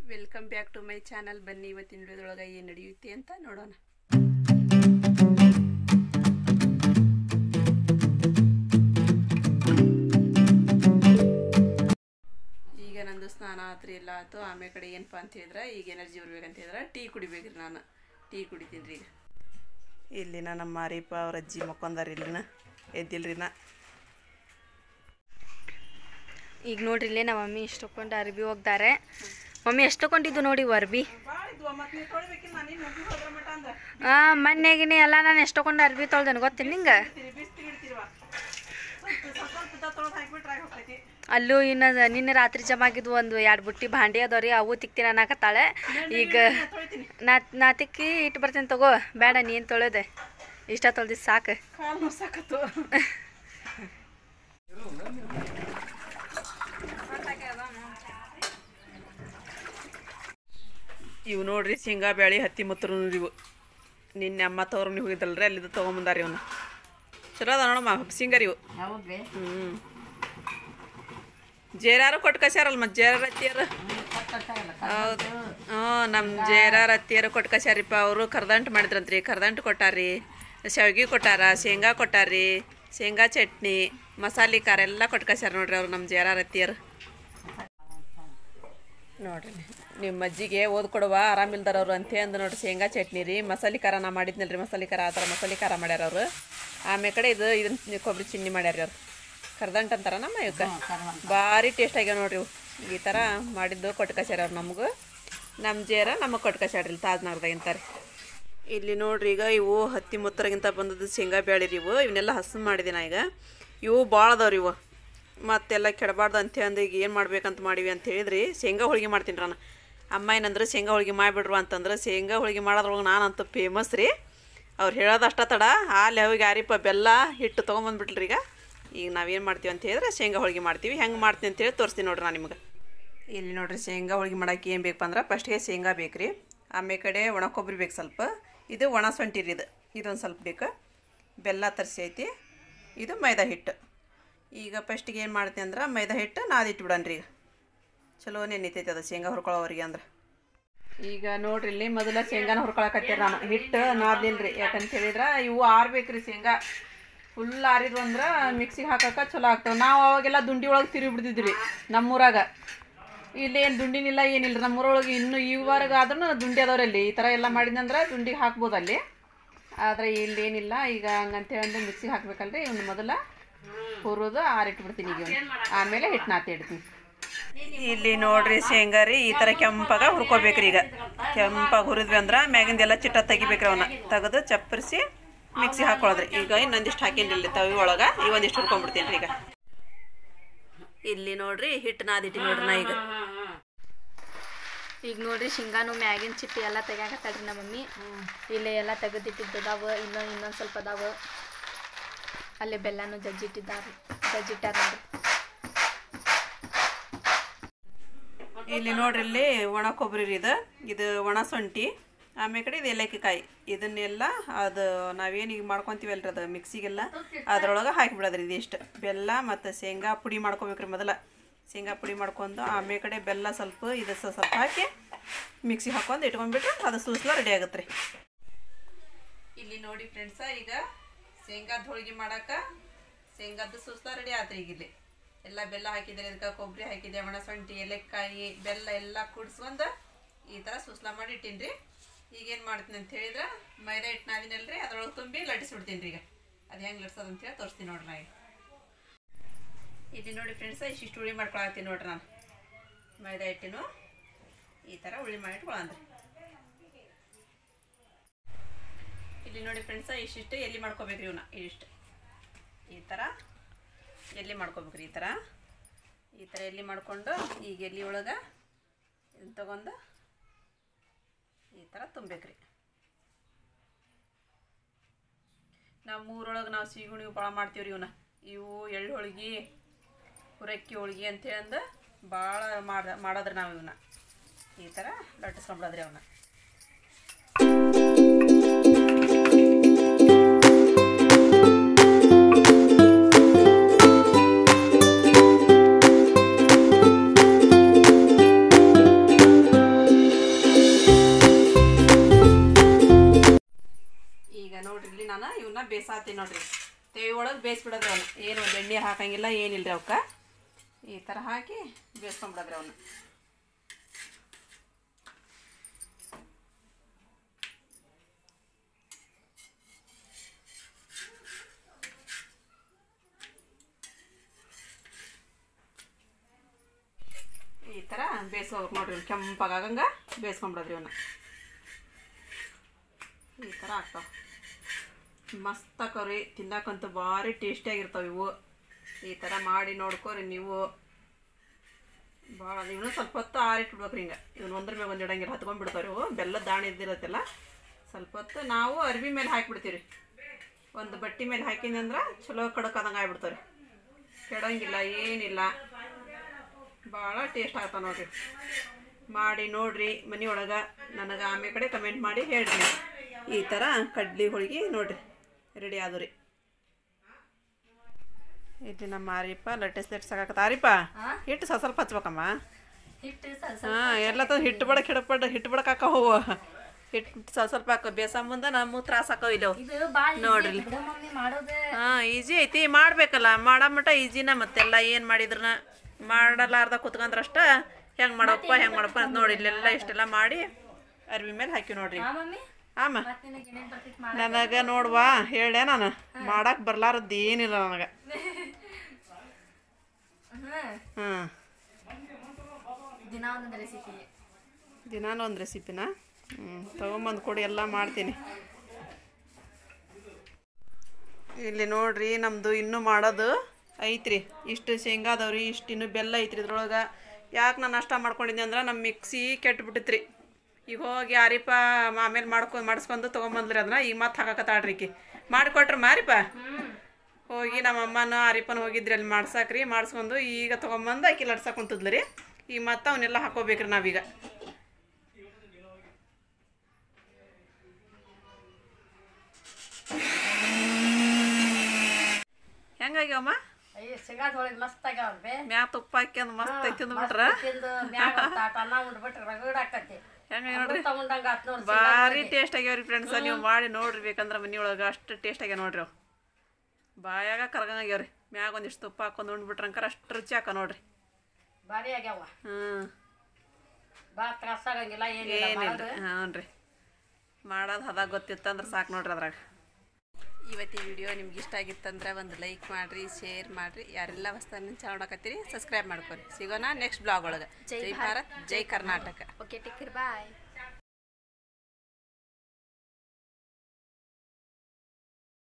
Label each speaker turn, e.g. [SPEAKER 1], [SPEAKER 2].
[SPEAKER 1] Welcome back to my channel. ಬನ್ನಿ ಇವತ್ತಿನ ವಿಡಿಯೋದೊಳಗೆ ಏನು ನಡೆಯುತ್ತೆ ಅಂತ ನೋಡೋಣ. ಈಗ ನಂದು ಸ್ನಾನ ಆತ್ರಿ ಎಲ್ಲ ಆಯ್ತು. ಆಮೇಲೆ ಕಡೆ ಏನಪ್ಪ ಅಂತ ಹೇಳಿದ್ರೆ ಈಗ ಎನರ್ಜಿ ಬರ್ಬೇಕಂತ ಹೇಳಿದ್ರೆ ಟೀ ಕುಡಿಬೇಕ್ರಿ. ನಾನು ಟೀ ಕುಡಿತೀನಿ ರೀ. ಈಗ ಇಲ್ಲಿನ ನಮ್ಮ ಮಾರಿಪ್ಪ ಅವ್ರ ಅಜ್ಜಿ ಮಕ್ಕೊಂದಾರ. ಇಲ್ಲಿನ ಎದ್ದಿಲ್ರಿ ನಾ.
[SPEAKER 2] ಈಗ ನೋಡ್ರಿ ಇಲ್ಲೇ ನಮ್ಮ ಮಮ್ಮಿ ಇಷ್ಟೊಂದು ಅರ್ಬಿ ಹೋಗ್ತಾರೆ. ಮಮ್ಮಿ ಎಷ್ಟೊಂಡಿದ್ದು ನೋಡಿ ಅರ್ಬಿ. ಮೊನ್ನೆಗಿನೇ ಎಲ್ಲ ನಾನು ಎಷ್ಟೊಂದು ಅರ್ಬಿ ತೊಳ್ದೇನು ಗೊತ್ತೇನು ನಿಂಗೆ? ಅಲ್ಲೂ ಇನ್ನು ನಿನ್ನೆ ರಾತ್ರಿ ಜಮಾಗಿದ್ವು ಒಂದು 2 ಬುಟ್ಟಿ ಭಾಂಡಿ ಅದಾವ್ರಿ, ಅವು ತಿಕ್ತೀನಿ ಅನ್ನಕತ್ತಾಳೆ. ಈಗ ನಾ ತಿಕ್ಕಿ ಇಟ್ಟು ಬರ್ತೀನಿ ತಗೋ. ಬೇಡ ನೀನು ತೊಳೆದೆ, ಇಷ್ಟ ತೊಳ್ದಿ ಸಾಕು.
[SPEAKER 1] ಇವು ನೋಡ್ರಿ ಶೇಂಗಾ ಬ್ಯಾಳಿ ಹತ್ತಿ ಮುತ್ತರು ಇವು. ನಿನ್ನೆ ಅಮ್ಮ ತವ್ರ ನೀವು ಹೋಗಿದ್ದಲ್ರಿ, ಅಲ್ಲಿದ್ದು ತೊಗೊಂಬಂದಾರಿ ಇವನು. ಚಲೋ ಅದ ನೋಡಮ್ಮ ಹಬ್ಸಿಂಗಾರಿ ಇವು. ಜೇರಾರು ಕೊಟ್ಟು ಕಸ್ಯಾರಲ್ಲ ಮತ್ತು ಜೇರಾರ ಅತ್ತಿಯರು. ಹೌದು, ನಮ್ಮ ಜೇರಾರ ಅತ್ತಿಯರು ಕೊಟ್ಟು ಕಸ್ಯಾರಿಪ್ಪ. ಅವರು ಕರ್ದಂಟು ಮಾಡಿದ್ರಂತ್ರಿ. ಕರ್ದಂಟು ಕೊಟ್ಟಾರಿ, ಶಾವ್ಗೆ ಕೊಟ್ಟಾರ, ಶೇಂಗಾ ಕೊಟ್ಟಾರಿ, ಶೇಂಗಾ ಚಟ್ನಿ, ಮಸಾಲೆ ಖಾರ ಎಲ್ಲ ಕೊಟ್ಟು ಕಸ್ಯಾರ ನೋಡ್ರಿ ಅವ್ರು ನಮ್ಮ ಜೇರಾರ ಅತ್ತಿಯರು. ನೋಡ್ರಿ ನಿಮ್ಮ ಅಜ್ಜಿಗೆ ಓದ್ಕೊಡುವ ಆರಾಮಿಲ್ದಾರ ಅವರು ಅಂತ ಅಂದು ನೋಡ್ರಿ. ಶೇಂಗಾ ಚಟ್ನಿ ರೀ, ಮಸಾಲೆ ಖಾರ ನಾ ಮಾಡಿದ್ನಲ್ರಿ, ಮಸಾಲೆ ಖಾರ ಆ ಥರ ಮಸಾಲೆ ಖಾರ ಮಾಡ್ಯಾರ ಅವರು. ಆಮೇಲೆ ಕಡೆ ಇದನ್ನ ಕೊಬ್ಬರಿ ಚಿನ್ನಿ ಮಾಡ್ಯಾರ ಅವ್ರು. ಕರ್ದಂಟು ಅಂತಾರ ನಮ್ಮ ಇವಕ್ಕೆ. ಭಾರಿ ಟೇಸ್ಟ್ ಆಗ್ಯಾವ ನೋಡ್ರಿ ಇವು. ಈ ಥರ ಮಾಡಿದ್ದು ಕೊಟ್ಟು ಕಸ್ಯಾರ ಅವ್ರು ನಮಗೂ. ನಮ್ಮ ಜೇರ ನಮಗೆ ಕೊಟ್ಟು ಕಸ್ಯಾಡ್ರಿ ತಾಜ್ನಗರದಾಗಿಂತಾರೆ. ಇಲ್ಲಿ ನೋಡ್ರಿ ಈಗ ಇವು ಹತ್ತಿ ಮುತ್ತರಗಿಂತ ಬಂದದ್ದು ಶೇಂಗಾ ಬ್ಯಾಳಿ ರೀ. ಇವನ್ನೆಲ್ಲ ಹಸು ಮಾಡಿದೆ ನಾ. ಈಗ ಇವು ಭಾಳ ಅದಾವ್ರಿ ಇವು. ಮತ್ತೆಲ್ಲ ಕೆಡಬಾರ್ದು ಅಂಥೇಳಿ ಈಗ ಏನು ಮಾಡ್ಬೇಕಂತ ಮಾಡಿವಿ ಅಂತ ಹೇಳಿದ್ರಿ. ಶೇಂಗಾ ಹೋಳಿಗೆ ಮಾಡ್ತೀನಿ ನಾನು. ಅಮ್ಮ ಏನಂದ್ರೆ ಶೇಂಗಾ ಹೋಳಿಗೆ ಮಾಡಿಬಿಡ್ರು ಅಂತಂದ್ರೆ, ಶೇಂಗಾ ಹೋಳಿಗೆ ಮಾಡೋದ್ರೊಳಗೆ ನಾನಂತೂ ಫೇಮಸ್ ರೀ. ಅವ್ರು ಹೇಳೋದು ಅಷ್ಟ ತಡ ಹಾಲು ಹೋಗಿ ಯಾರಿಪ್ಪ ಬೆಲ್ಲ ಹಿಟ್ಟು ತೊಗೊಂಬಂದ್ಬಿಟ್ರಿ. ಈಗ ನಾವೇನು ಮಾಡ್ತೀವಿ ಅಂತ ಹೇಳಿದ್ರೆ ಶೇಂಗಾ ಹೋಳಿಗೆ ಮಾಡ್ತೀವಿ. ಹೆಂಗೆ ಮಾಡ್ತೀನಿ ಅಂತೇಳಿ ತೋರಿಸ್ತೀನಿ ನೋಡ್ರಿ ನಾನು ನಿಮ್ಗೆ. ಇಲ್ಲಿ ನೋಡ್ರಿ ಶೇಂಗಾ ಹೋಳಿಗೆ ಮಾಡೋಕೆ ಏನು ಬೇಕಪ್ಪ ಅಂದ್ರೆ ಫಸ್ಟಿಗೆ ಶೇಂಗಾ ಬೇಕು ರೀ. ಆಮೇಲೆ ಕಡೆ ಒಣ ಕೊಬ್ಬರಿ ಬೇಕು ಸ್ವಲ್ಪ. ಇದು ಒಣ ಶುಂಠಿ ರೀ. ಇದೊಂದು ಸ್ವಲ್ಪ ಬೇಕು. ಬೆಲ್ಲ ತರಿಸಿ ಐತಿ. ಇದು ಮೈದಾ ಹಿಟ್ಟು. ಈಗ ಫಸ್ಟಿಗೆ ಏನು ಮಾಡ್ತೀನಿ ಅಂದ್ರೆ ಮೈದಾ ಹಿಟ್ಟು ನಾದಿಟ್ಬಿಡನ್ರಿ. ಈಗ ಚಲೋ ನೆನಿತೈತೆ ಅದು ಶೇಂಗಾ ಹುರ್ಕೊಳ್ಳೋರಿಗೆ ಅಂದ್ರೆ. ಈಗ ನೋಡ್ರಿ ಇಲ್ಲಿ ಮೊದಲ ಶೇಂಗಾನ ಹುರ್ಕೊಳಕತ್ತೀರಿ ನಾನು. ಹಿಟ್ಟು ನಾದಿಲ್ರಿ. ಯಾಕಂತ ಹೇಳಿದ್ರೆ ಇವು ಆರ್ಬೇಕ್ರಿ. ಶೇಂಗಾ ಫುಲ್ ಆರಿದ್ವು ಅಂದ್ರೆ ಮಿಕ್ಸಿಗೆ ಹಾಕಕ್ಕೆ ಚಲೋ ಆಗ್ತವೆ. ನಾವು ಅವಾಗೆಲ್ಲ ದುಂಡಿ ಒಳಗೆ ತಿರುಗಿ ಬಿಡ್ತಿದ್ವಿ ನಮ್ಮೂರಾಗ. ಇಲ್ಲೇನು ದುಂಡಿನಿಲ್ಲ ಏನಿಲ್ಲ ನಮ್ಮೂರೊಳಗೆ. ಇನ್ನೂ ಈವರೆಗಾದ್ರೂ ದುಂಡಿ ಅದಾವ್ರಲ್ಲಿ. ಈ ಥರ ಎಲ್ಲ ಮಾಡಿದಂದ್ರೆ ದುಂಡಿಗೆ ಹಾಕ್ಬೋದು ಅಲ್ಲಿ. ಆದರೆ ಇಲ್ಲಿ ಏನಿಲ್ಲ. ಈಗ ಹಂಗಂತೇಳಿ ಮಿಕ್ಸಿಗೆ ಹಾಕ್ಬೇಕಲ್ರಿ. ಇವ್ನು ಮೊದಲ ಹುರಿದು ಆರಿಟ್ಬಿಡ್ತೀನಿ. ಈಗ ಆಮೇಲೆ ಹಿಟ್ಟು ನಾತಿ ಇಡ್ತೀನಿ. ಇಲ್ಲಿ ನೋಡ್ರಿ ಶೇಂಗಾ ರೀ ಈ ಥರ ಕೆಂಪಾಗ ಹುರ್ಕೋಬೇಕ್ರಿ. ಈಗ ಕೆಂಪಾಗಿ ಹುರಿದ್ವಿ ಅಂದ್ರೆ ಮ್ಯಾಗಿಂದೆಲ್ಲ ಚಿಟ್ಟ ತೆಗಿಬೇಕ್ರಿ. ಅವನ್ನ ತೆಗೆದು ಚಪ್ಪರಿಸಿ ಮಿಕ್ಸಿ ಹಾಕೊಳ್ಳೋದ್ರಿ. ಈಗ ಇನ್ನೊಂದಿಷ್ಟು ಹಾಕಿನ್ರಿ ತವಿ ಒಳಗೆ. ಈಗ ಒಂದಿಷ್ಟು ಹುರ್ಕೊಂಡ್ಬಿಡ್ತೀನಿ ರೀ. ಈಗ ಇಲ್ಲಿ ನೋಡ್ರಿ ಹಿಟ್ಟು ನಾದಿಟ್ಟಿ ನೋಡ್ರಿ ನಾ.
[SPEAKER 2] ಈಗ ನೋಡ್ರಿ ಶೇಂಗಾನು ಮ್ಯಾಗಿನ ಚಿಟ್ಟಿ ಎಲ್ಲ ತೆಗ್ಯಾಕತ್ತಾಳ್ರಿ ನಮ್ಮ ಮಮ್ಮಿ. ಇಲ್ಲೇ ಎಲ್ಲ ತೆಗೆದಿಟ್ಟಿದ್ದದಾವ. ಇನ್ನೊಂದು ಸ್ವಲ್ಪ ಅದಾವ. ಅಲ್ಲೇ ಬೆಲ್ಲನೂ ಜಜ್ಜಿಟ್ಟಾರ ನೋಡ್ರಿ.
[SPEAKER 1] ಇಲ್ಲಿ ನೋಡ್ರಿ ಇಲ್ಲಿ ಒಣ ಕೊಬ್ಬರಿ ರೀ. ಇದು ಒಣ ಶುಂಠಿ. ಆಮೇಲೆ ಕಡೆ ಇದು ಏಲಕ್ಕಿಕಾಯಿ. ಇದನ್ನೆಲ್ಲ ಅದು ನಾವೇನು ಈಗ ಮಾಡ್ಕೊತೀವಲ್ರಿ ಅದು ಮಿಕ್ಸಿಗೆಲ್ಲ ಅದ್ರೊಳಗೆ ಹಾಕಿಬಿಡೋದ್ರಿ. ಇದಿಷ್ಟು ಬೆಲ್ಲ ಮತ್ತು ಶೇಂಗಾ ಪುಡಿ ಮಾಡ್ಕೊಬೇಕ್ರಿ. ಮೊದಲ ಶೇಂಗಾ ಪುಡಿ ಮಾಡ್ಕೊಂಡು ಆಮೇಲೆ ಕಡೆ ಬೆಲ್ಲ ಸ್ವಲ್ಪ ಇದು ಸ್ವಲ್ಪ ಹಾಕಿ ಮಿಕ್ಸಿಗೆ ಹಾಕೊಂಡು ಇಟ್ಕೊಂಡ್ಬಿಟ್ರೆ ಅದು ಸೂಸ್ಲ ರೆಡಿ ಆಗುತ್ತೆ ರೀ. ಇಲ್ಲಿ ನೋಡಿ ಫ್ರೆಂಡ್ಸ, ಈಗ ಶೇಂಗಾದ ಹೋಳಿಗೆ ಮಾಡೋಕೆ ಶೇಂಗಾದ ಸೂಸ್ಲ ರೆಡಿ ಆತ್ರಿ. ಈಗ ಇಲ್ಲಿ ಎಲ್ಲ ಬೆಲ್ಲ ಹಾಕಿದ್ರೆ, ಇದಕ್ಕೆ ಕೊಬ್ಬರಿ ಹಾಕಿದೆ, ಒಣ ಶುಂಠಿ, ಏಲಕ್ಕಾಯಿ, ಬೆಲ್ಲ ಎಲ್ಲ ಕೂಡಿಸ್ಕೊಂಡು ಈ ಥರ ಸೂಸ್ಲ ಮಾಡಿ ಇಟ್ಟೀನಿ. ಈಗೇನು ಮಾಡ್ತೀನಿ ಅಂತ ಹೇಳಿದ್ರೆ ಮೈದಾ ಹಿಟ್ಟು ನಾದಿನಲ್ರಿ ಅದ್ರೊಳಗೆ ತುಂಬಿ ಲಟ್ಟಿಸ್ಬಿಡ್ತೀನಿ ರೀ. ಈಗ ಅದು ಹೆಂಗೆ ಲಟ್ಸೋದು ಅಂತೇಳಿ ತೋರಿಸ್ತೀನಿ ನೋಡ್ರಿ ನಾ. ಇಲ್ಲಿ ನೋಡಿ ಫ್ರೆಂಡ್ಸ ಇಷ್ಟಿಷ್ಟು ಹುಳಿ ಮಾಡ್ಕೊಳತ್ತೀನಿ ನೋಡ್ರಿ ನಾನು. ಮೈದಾ ಹಿಟ್ಟಿನ ಈ ಥರ ಹುಳಿ ಮಾಡಿಟ್ಕೊಳಂದ್ರಿ. ಇಲ್ಲಿ ನೋಡಿ ಫ್ರೆಂಡ್ಸ ಇಷ್ಟಿಷ್ಟು ಎಲ್ಲಿ ಮಾಡ್ಕೋಬೇಕ್ರಿ ಇವನ್ನ. ಇದಿಷ್ಟು ಈ ಥರ ಎಲ್ಲಿ ಮಾಡ್ಕೋಬೇಕ್ರಿ. ಈ ಥರ ಎಲ್ಲಿ ಮಾಡಿಕೊಂಡು ಈಗ ಎಲ್ಲಿ ಒಳಗೆ ಇದನ್ನ ತಗೊಂಡು ಈ ಥರ ತುಂಬಬೇಕ್ರಿ. ನಮ್ಮೂರೊಳಗೆ ನಾವು ಸಿಗುಣಿಗೆ ಭಾಳ ಮಾಡ್ತೀವ್ರಿ ಇವನ್ನ. ಇವು ಎಳ್ಳು ಹೋಳಿಗೆ, ಹುರಕ್ಕಿ ಹೋಳಿಗೆ ಅಂತೇಳಿ ಅಂದು ಭಾಳ ಮಾಡೋದ್ರಿ ನಾವು. ಇವನ್ನ ಈ ಥರ ಲಟ್ಟಿಸ್ಕೊಂಬಿಡೋದ್ರಿ ಅವನ್ನ. ಬೇಯಿಸಾತೀನಿ ನೋಡ್ರಿ. ತೇವಿ ಒಳಗೆ ಬೇಯಿಸ್ಬಿಡೋದ್ರಿ ಅವನ್ನ. ಏನು ಒಂದು ಎಣ್ಣೆ ಹಾಕಂಗಿಲ್ಲ, ಏನಿಲ್ಲ ರೀ ಅವಕ್ಕೆ. ಈ ಥರ ಹಾಕಿ ಬೇಯಿಸ್ಕೊಂಬಿಡೋದ್ರಿ ಅವನ್ನ. ಈ ಥರ ಬೇಯಿಸ್ಕೋಬೇಕು ನೋಡ್ರಿ, ಕೆಂಪಾಗಂಗೆ ಬೇಯಿಸ್ಕೊಂಬಿಡೋದ್ರಿ ಇವನ್ನ. ಈ ಥರ ಆಗ್ತಾವೆ, ಮಸ್ತ್ ಆಕವ್ರಿ. ತಿನ್ನಕ್ಕಂತೂ ಭಾರಿ ಟೇಸ್ಟಿಯಾಗಿರ್ತಾವೆ ಇವು. ಈ ಥರ ಮಾಡಿ ನೋಡ್ಕೋರಿ ನೀವು. ಭಾಳ ಇವನು ಸ್ವಲ್ಪ ಹೊತ್ತು ಆರಿಟ್ಬಿಡ್ಬೇಕ್ರಿ. ಹಿಂಗೆ ಇವನು ಒಂದ್ರ ಮೇಲೆ ಒಂದು ಇಡಂಗಿಲ್ಲ, ಹತ್ಕೊಂಡ್ಬಿಡ್ತಾವೆ ಇವು. ಬೆಲ್ಲದ ದಾಣಿ ಇದ್ದಿರತ್ತಲ್ಲ, ಸ್ವಲ್ಪ ಹೊತ್ತು ನಾವು ಅರ್ಬಿ ಮೇಲೆ ಹಾಕಿಬಿಡ್ತೀವಿ. ಒಂದು ಬಟ್ಟೆ ಮೇಲೆ ಹಾಕಿನಿ ಅಂದ್ರೆ ಚಲೋ ಕಡಕಾದಂಗೆ ಆಗಿಬಿಡ್ತಾರೆ. ಕೆಡೋಂಗಿಲ್ಲ, ಏನಿಲ್ಲ. ಭಾಳ ಟೇಸ್ಟ್ ಆಗ್ತಾವೆ ನೋಡಿರಿ. ಮಾಡಿ ನೋಡಿರಿ ಮನೆಯೊಳಗೆ. ನನಗೆ ಆಮೇಲೆ ಕಡೆ ಕಮೆಂಟ್ ಮಾಡಿ ಹೇಳ್ರಿ. ಈ ಥರ ಕಡ್ಲಿ ಹೋಳಿಗೆ ನೋಡಿರಿ ರೆಡಿ ಆದವು ರೀ. ಇಲ್ಲಿ ನಮ್ಮ ಆರಿಪ ಲಟ್ಟೆಸ್ ಸಾಕಾಕತ್ತ. ಆರಿಪ ಹಿಟ್ಟು ಸ್ವಲ್ಪ ಹಚ್ಬೇಕಮ್ಮ. ಹಾಂ, ಎಲ್ಲ ಹಿಟ್ಟು ಬಡಕ್ಕೆ ಹಿಟ್ಟು ಬಡಕ್ಕೆ ಹಾಕವು. ಹಿಟ್ಟು ಸ್ವಲ್ಪ ಹಾಕೋ. ಬೇಸ ಮುಂದೆ ನಮಗೂ ತ್ರಾಸ ಹಾಕವು ಇಲ್ಲವು ನೋಡ್ರಿ. ಹಾಂ, ಈಜಿ ಐತಿ. ಮಾಡ್ಬೇಕಲ್ಲ, ಮಾಡೋ ಮಟ್ಟ ಈಜಿನ. ಮತ್ತೆಲ್ಲ ಏನು ಮಾಡಿದ್ರನ ಮಾಡಲಾರ್ದ ಕುತ್ಕೊಂಡ್ರಷ್ಟ ಹೆಂಗೆ ಮಾಡಪ್ಪ ಅಂತ ನೋಡಿ. ಇಲ್ಲೆಲ್ಲ ಇಷ್ಟೆಲ್ಲ ಮಾಡಿ ಅರ್ವಿ ಮೇಲೆ ಹಾಕಿ ನೋಡ್ರಿ. ಆಮ ನನಗೆ ನೋಡ್ವಾ ಹೇಳೇ, ನಾನು ಮಾಡಕ್ಕೆ ಬರ್ಲಾರದ್ದು ಏನಿಲ್ಲ ನನಗೆ. ಹಾಂ, ದಿನಾನು ಒಂದು ರೆಸಿಪಿನ ತೊಗೊಂಬಂದು ಕೊಡಿ, ಎಲ್ಲ ಮಾಡ್ತೀನಿ. ಇಲ್ಲಿ ನೋಡ್ರಿ, ನಮ್ಮದು ಇನ್ನೂ ಮಾಡೋದು ಐತ್ರಿ. ಇಷ್ಟು ಶೇಂಗಾ ಅದಾವ್ರಿ, ಇಷ್ಟು ಇನ್ನೂ ಬೆಲ್ಲ ಐತ್ರಿ ಇದ್ರೊಳಗೆ. ಯಾಕೆ ನಾನು ನಾಷ್ಟ ಮಾಡ್ಕೊಂಡಿದ್ದೆ ಅಂದ್ರೆ ನಮ್ಮ ಮಿಕ್ಸಿ ಕೆಟ್ಟುಬಿಟ್ಟಿತ್ರಿ. ಈಗ ಹೋಗಿ ಆರಿಪ ಆಮೇಲೆ ಮಾಡಿಸ್ಕೊಂಡು ತೊಗೊಂಬಂದ್ರಿ. ಅದನ್ನ ಈಗ ಮತ್ತೆ ಹಾಕಕತ್ತಾಳ್ರಿ ಈಕಿ. ಮಾಡಿಕೊಟ್ರಿ ಮಾರಿಪ. ಹೋಗಿ ನಮ್ಮ ಅಮ್ಮನ ಆರಿಪನ ಹೋಗಿದ್ರಿ ಅಲ್ಲಿ ಮಾಡ್ಸಾಕ್ರಿ. ಮಾಡಿಸ್ಕೊಂಡು ಈಗ ತೊಗೊಂಬಂದು ಆಕಿ ಲಡ್ಸಕ್ಕೆ ಕುಂತದ್ಲು ರೀ. ಈಗ ಮತ್ತೆ ಅವನ್ನೆಲ್ಲ ಹಾಕೋಬೇಕ್ರಿ ನಾವೀಗ. ಹೆಂಗಾಗ್ಯಾವಮ್ಮ? ಮ್ಯಾಗ ತುಪ್ಪ ಹಾಕ್ಯಂದು ಮಸ್ತ್ ಐತಿ ಅಂದ್ಬಿಟ್ರ. ಹೆಂಗ ನೋಡ್ರಿ, ಭಾರಿ ಟೇಸ್ಟ್ ಆಗ್ಯಾವ್ರಿ ಫ್ರೆಂಡ್ಸ್. ನೀವು ಮಾಡಿ ನೋಡ್ರಿ, ಬೇಕಂದ್ರೆ ಮನೆಯೊಳಗೆ ಅಷ್ಟು ಟೇಸ್ಟ್ ಆಗ್ಯಾವ ನೋಡ್ರಿ. ಅವು ಬಾಯಾಗ ಕರ್ಗಂಗಾಗ್ಯಾವ್ರಿ. ಮ್ಯಾಗ ಒಂದಿಷ್ಟು ತುಪ್ಪ ಹಾಕೊಂಡು ಉಂಡ್ಬಿಟ್ರಂಕರ ಅಷ್ಟು ರುಚಿ ಹಾಕ ನೋಡ್ರಿ. ಏನಿಲ್ಲ, ಹ್ಞೂ ರೀ. ಮಾಡೋದು ಹದಾಗ ಗೊತ್ತಿತ್ತಂದ್ರೆ ಸಾಕು ನೋಡ್ರಿ. ಅದ್ರಾಗ ಇವತ್ತಿನ ವಿಡಿಯೋ ನಿಮ್ಗೆ ಇಷ್ಟ ಆಗಿತ್ತಂದ್ರೆ ಒಂದು ಲೈಕ್ ಮಾಡಿರಿ, ಶೇರ್ ಮಾಡಿರಿ. ಯಾರೆಲ್ಲ ಹೊಸದನ್ನ ಚಾನಲ್ ನೋಡಕತ್ತೀರಿ ಸಬ್ಸ್ಕ್ರೈಬ್ ಮಾಡ್ಕೊರಿ. ಸಿಗೋಣ ನೆಕ್ಸ್ಟ್ ಬ್ಲಾಗ್ ಒಳಗೆ. ಜೈ ಭಾರತ್, ಜೈ ಕರ್ನಾಟಕ.
[SPEAKER 2] ಓಕೆ, ಟೇಕ್ ಕೇರ್, ಬಾಯ್.